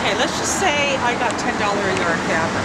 Okay, let's just say I got $10 a yard fabric.